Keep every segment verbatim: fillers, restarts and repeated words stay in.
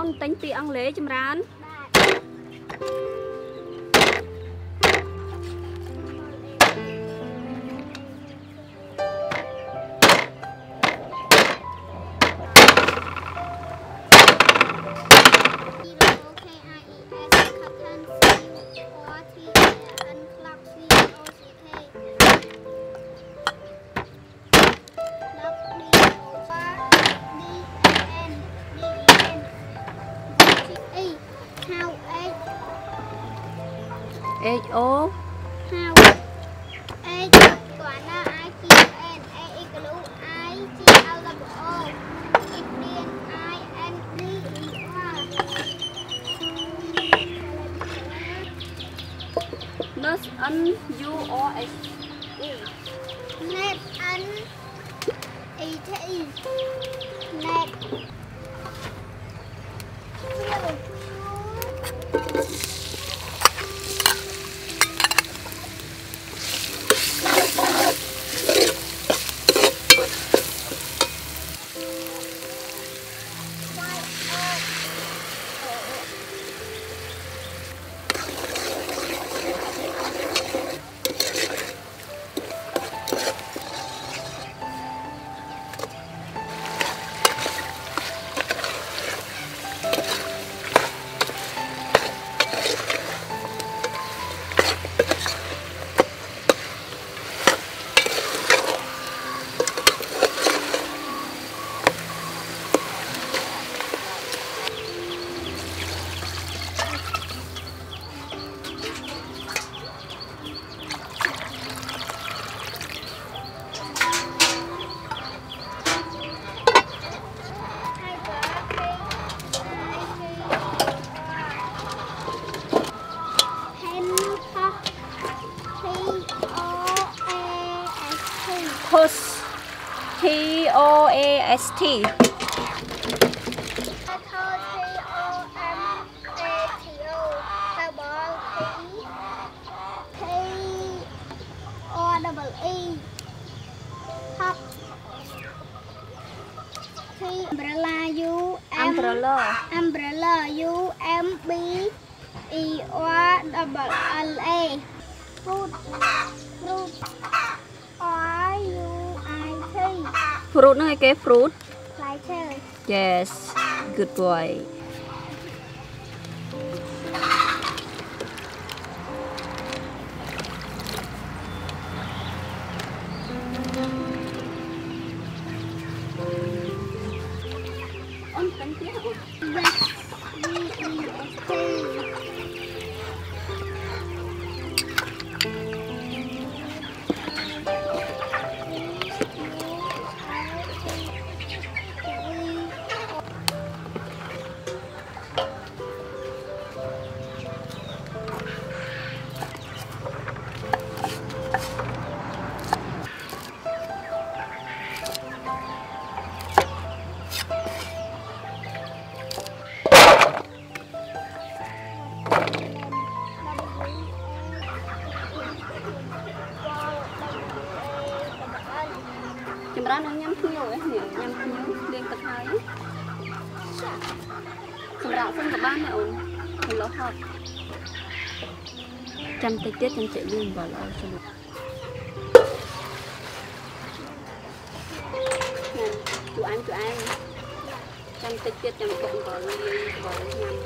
on tính pi ăn lễ chấm rán H O How H toàn là I Q N A equal I G L O Indian I N D E R Nus N U O S E Net N E T Net Toast T O A S T Umbrella U M Umbrella Umbrella U M B E R double L A Fruit Fruit R U I T Fruit nó cái fruit Lighter Yes Good boy On tính tiếng chấm rán nó nhắm nhiều ấy nhỉ nhắm nhiều liên cật hai chấm rán phân của ban này ổn một lỗ hộp chăm tay tiết chăm chạy liên vào lỗ cho được nè chú anh chú anh chăm tay tiết chăm cộng vào liên vào nhắm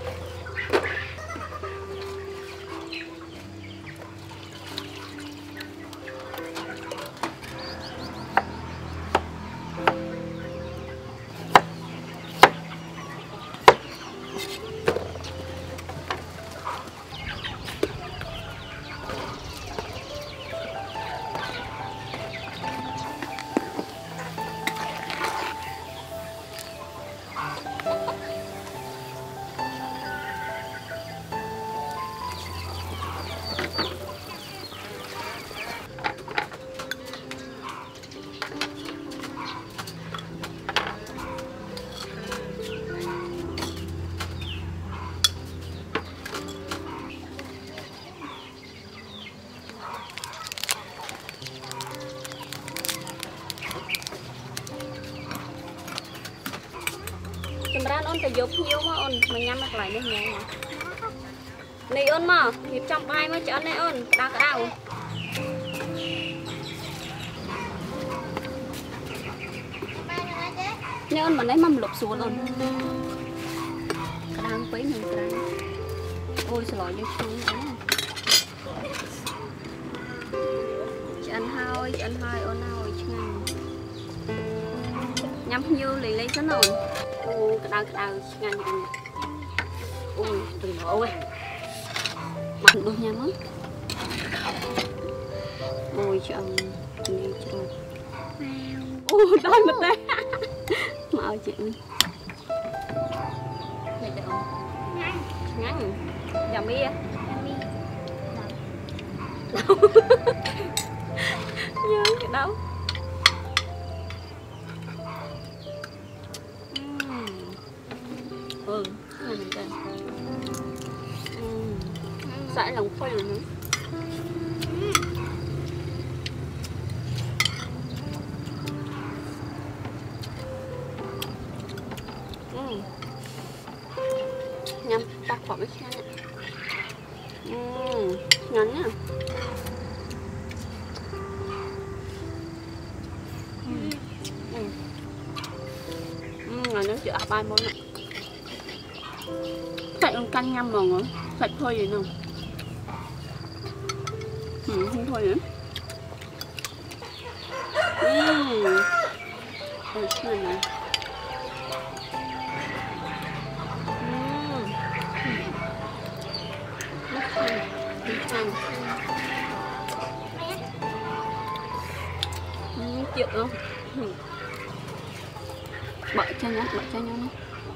chấm rán ôn phải giúp nhiều mà ôn mà nhắm mặt lại đây nhiều mà này ôn mà nhịp trong bay mới chọn này ôn đau cái đau này ôn mà lấy mầm lục xuống ôn cái đang quấy mình cái ôi sợ lỗi như chung nữa chân hơi chân hơi ôn hơi ngang nhắm như lấy lấy rất ổn ô cái đau cái đau ngang ngang ôi đừng nổ ơi mặt đôi nha mất ôi chậm đi chậm ôi đôi mặt đây mà ơi chị ơi này được không ngắn dầm đi à nhớ cái đâu ừ này mình đây sải lòng phơi rồi nữa uhm. Nhâm tắt khỏi cái chén này uhm. Ngắn nhá uhm. Uhm. Uhm. Ngắn nó chữa ba món này sạch con canh nhâm mà ngỡ sạch thôi vậy nào ừ, không thôi nữa uhm. Ôi cái này này uhm. Nước chanh nước chanh uhm, chịu không uhm. Bợ chanh nhá bợ chanh nhá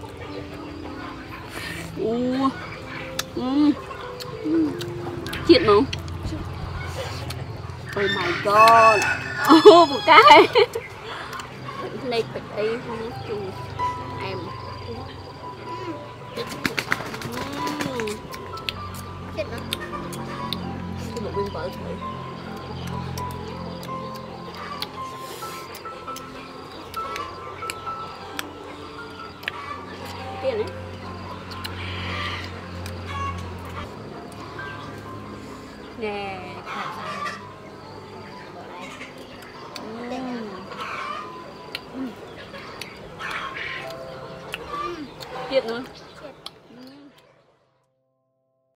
Ủa uhm. Chuyện không? Oh my god oh, một cái này phải ấy không chung em chết nó cái bộ viên vợ thôi tiền đấy nè Chuyện nữa